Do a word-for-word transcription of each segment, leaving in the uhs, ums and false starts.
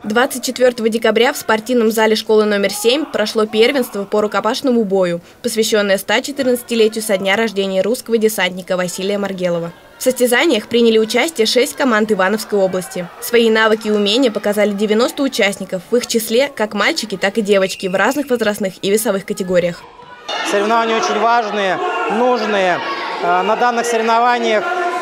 двадцать четвёртого декабря в спортивном зале школы номер семь прошло первенство по рукопашному бою, посвященное ста четырнадцатилетию со дня рождения русского десантника Василия Маргелова. В состязаниях приняли участие шесть команд Ивановской области. Свои навыки и умения показали девяносто участников, в их числе как мальчики, так и девочки в разных возрастных и весовых категориях. Соревнования очень важные, нужные. На данных соревнованиях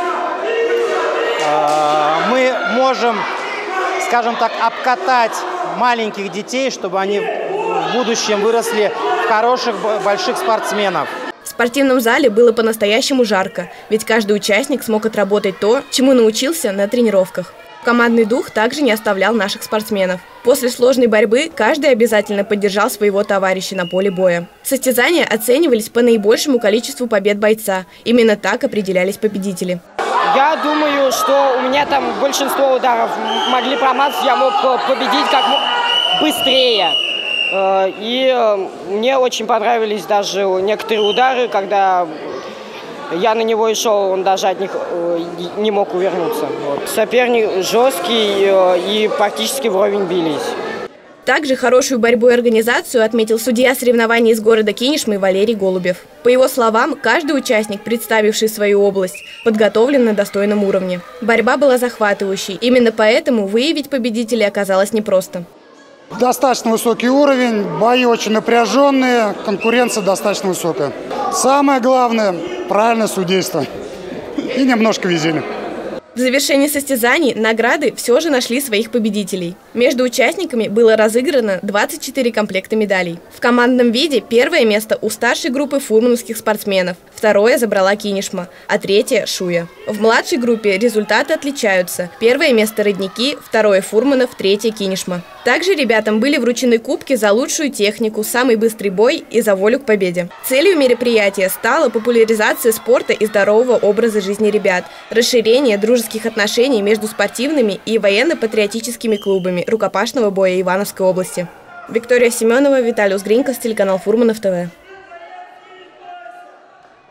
мы можем, скажем так, обкатать маленьких детей, чтобы они в будущем выросли в хороших, больших спортсменов. В спортивном зале было по-настоящему жарко, ведь каждый участник смог отработать то, чему научился на тренировках. Командный дух также не оставлял наших спортсменов. После сложной борьбы каждый обязательно поддержал своего товарища на поле боя. Состязания оценивались по наибольшему количеству побед бойца. Именно так определялись победители. Я думаю, что у меня там большинство ударов могли промазать, я мог победить как быстрее. И мне очень понравились даже некоторые удары, когда я на него и шел, он даже от них не мог увернуться. Вот. Соперник жесткий и практически вровень бились. Также хорошую борьбу и организацию отметил судья соревнований из города Кинешмы Валерий Голубев. По его словам, каждый участник, представивший свою область, подготовлен на достойном уровне. Борьба была захватывающей, именно поэтому выявить победителей оказалось непросто. Достаточно высокий уровень, бои очень напряженные, конкуренция достаточно высокая. Самое главное – правильное судейство и немножко везения. В завершении состязаний награды все же нашли своих победителей. Между участниками было разыграно двадцать четыре комплекта медалей. В командном виде первое место у старшей группы фурмановских спортсменов, второе забрала Кинешма, а третье – Шуя. В младшей группе результаты отличаются. Первое место – Родники, второе – Фурманов, третье – Кинешма. Также ребятам были вручены кубки за лучшую технику, самый быстрый бой и за волю к победе. Целью мероприятия стала популяризация спорта и здорового образа жизни ребят, расширение дружеских отношений между спортивными и военно-патриотическими клубами рукопашного боя Ивановской области. Виктория Семенова, Виталий Узгринько, телеканал Фурманов ТВ.